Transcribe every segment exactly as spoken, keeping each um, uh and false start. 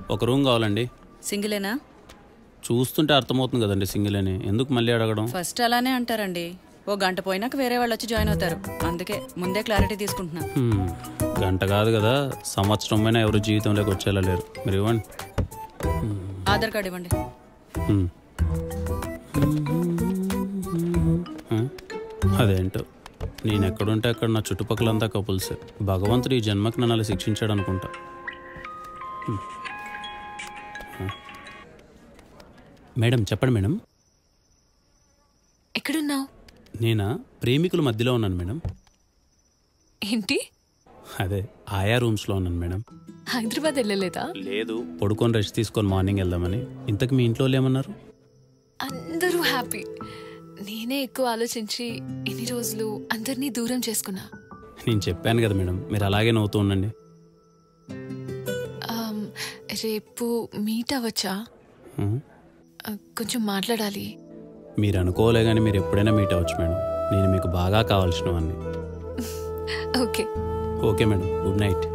ఒక రూమ్ కావాలండి. సింగిలేనా? చూస్తుంటే అర్థమవుతుంది కదండి సింగిల్ అని. ఎందుకు మళ్ళీ అడగడం? ఫస్ట్ అలానే అంటారండి. ఓ గంట పోయినాక వేరే వాళ్ళు వచ్చి జాయిన్ అవుతారు. అందుకే ముందే క్లారిటీ తీసుకుంటున్నా. గంట కాదు కదా, సంవత్సరం పైన ఎవరు జీవితంలోకి వచ్చేలా లేరు. మీరు ఇవ్వండి. ఆధార్ కార్డు ఇవ్వండి. అదేంటో నేను ఎక్కడుంటే అక్కడ నా చుట్టుపక్కలంతా కపుల్సే. భగవంతుడు ఈ జన్మకి నన్ను అలా శిక్షించాడు అనుకుంటా. మేడం చెప్పండి మేడం. ఎక్కడున్నావు? నేనా ప్రేమికుల మధ్యలో ఉన్నాను మేడం. ఏంటి? అదే ఆయా రూమ్స్లో ఉన్నాను మేడం. హైదరాబాద్ వెళ్ళలేదా? లేదు, పడుకొని రెస్ట్ తీసుకొని మార్నింగ్ వెళ్దామని. ఇంతకు మీ ఇంట్లో ఏమన్నారు? అందరూ హ్యాపీ. నేనే ఎక్కువ ఆలోచించి ఇన్ని రోజులు అందరినీ దూరం చేసుకున్నా. నేను చెప్పాను కదా మేడం, మీరు అలాగే నవ్వుతూ ఉండండి. రేపు మీట్ అవ్వచ్చా? కొంచెం మాట్లాడాలి. మీరు అనుకోలే కానీ మీరు ఎప్పుడైనా మీట్ అవ్వచ్చు మేడం. నేను మీకు బాగా కావాల్సినవన్నీ. Okay okay madam, good night.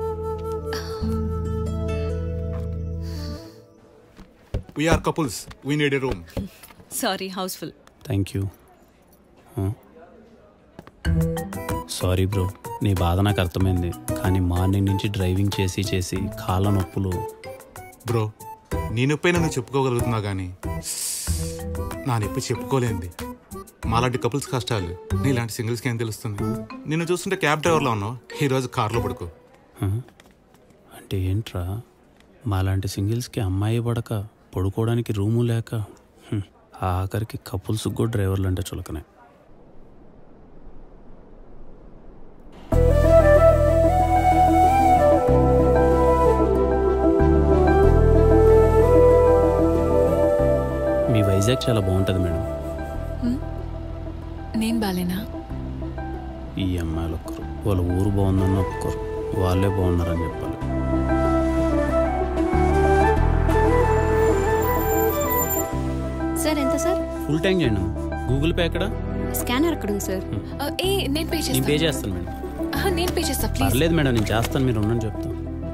We are couples. We need a room. Sorry, house full. Thank you. Sorry bro, నీ బాధ నాకు అర్థమైంది. కానీ మార్నింగ్ నుంచి డ్రైవింగ్ చేసి చేసి కాళ్ళ నొప్పులు. బ్రో, నీ నొప్పి నన్ను చెప్పుకోగలుగుతున్నా కానీ నా నొప్పి చెప్పుకోలేంది. మాలాంటి కపుల్స్ కష్టాలు నీలాంటి సింగిల్స్కి ఏం తెలుస్తుంది? నిన్ను చూస్తుంటే క్యాబ్ డ్రైవర్లో ఉన్నావు, ఈరోజు కార్లో పడుకో. అంటే ఏంట్రా, మాలాంటి సింగిల్స్కి అమ్మాయి పడక పడుకోవడానికి రూము లేక ఆఖరికి కపుల్స్ కూడా డ్రైవర్లు అంటే చులకనే. మీ వైజాగ్ చాలా బాగుంటుంది మేడం. నేను బాలేనా? ఈ అమ్మాయిలు ఒక్కరు వాళ్ళ ఊరు బాగుందని ఒక్కరు వాళ్ళే బాగున్నారని చెప్పాలి. సార్ ఎంత సార్? ఫుల్ ట్యాంక్ చేయండి. గూగుల్ పే ఎక్కడ? స్కానర్ అక్కడ ఉంది సార్. ఏ నేను పే చేస్తాను. నేను పే చేస్తాను మేడం. నేను పే చేస్తాను ప్లీజ్. పర్లేదు మేడం, నేను చేస్తాను, మీరు ఉండని చెప్తాను.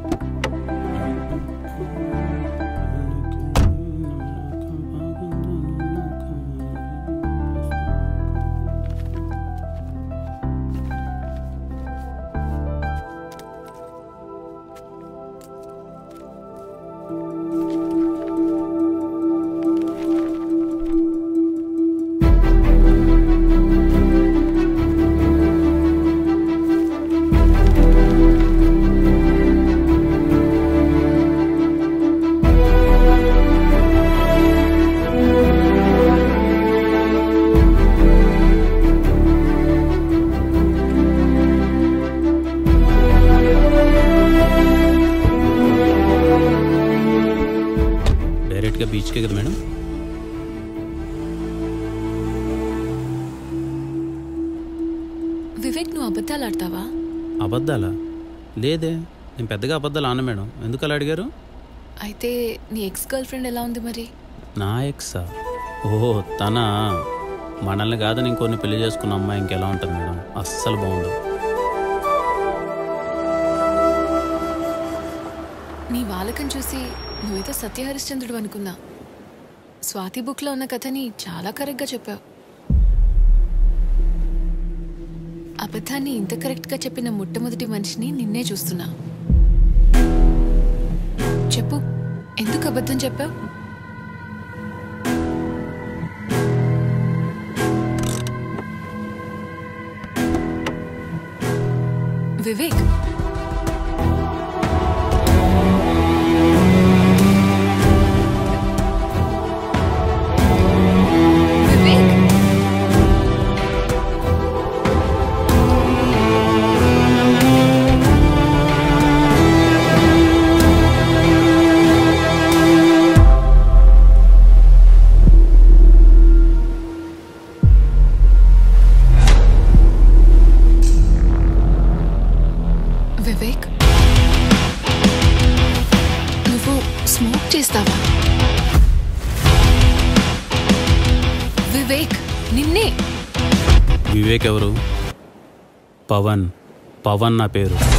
డైరెక్ట్గా బీచ్కే కదా మేడం? వివేక్, నువ్వు అబద్ధాలు ఆడతావా? అబద్ధాలా? లేదే, నేను పెద్దగా అబద్ధాలు ఆన మేడం. ఎందుకు అలా అడిగారు? అయితే నీ ఎక్స్ గర్ల్ ఫ్రెండ్ ఎలా ఉంది మరి? నా ఎక్సా? ఓహో తన మనల్ని కాదని ఇంకొన్ని పెళ్లి చేసుకున్న అమ్మాయి ఇంకెలా ఉంటుంది మేడం? అస్సలు బాగుండదు. నీ వాలకం చూసి నువ్వేదో సత్యహరిశ్చంద్రుడు అనుకున్నా. స్వాతి బుక్లో ఉన్న కథని చాలా కరెక్ట్గా చెప్పావు. అబద్ధాన్ని ఇంత కరెక్ట్గా చెప్పిన మొట్టమొదటి మనిషిని నిన్నే చూస్తున్నా. చెప్పు, ఎందుకు అబద్ధం చెప్పావు? వివేక్, వివేక్, నువ్వు స్మోక్ చేస్తావా? వివేక్, నిన్నే. వివేక్ ఎవరు? పవన్. పవన్ నా పేరు.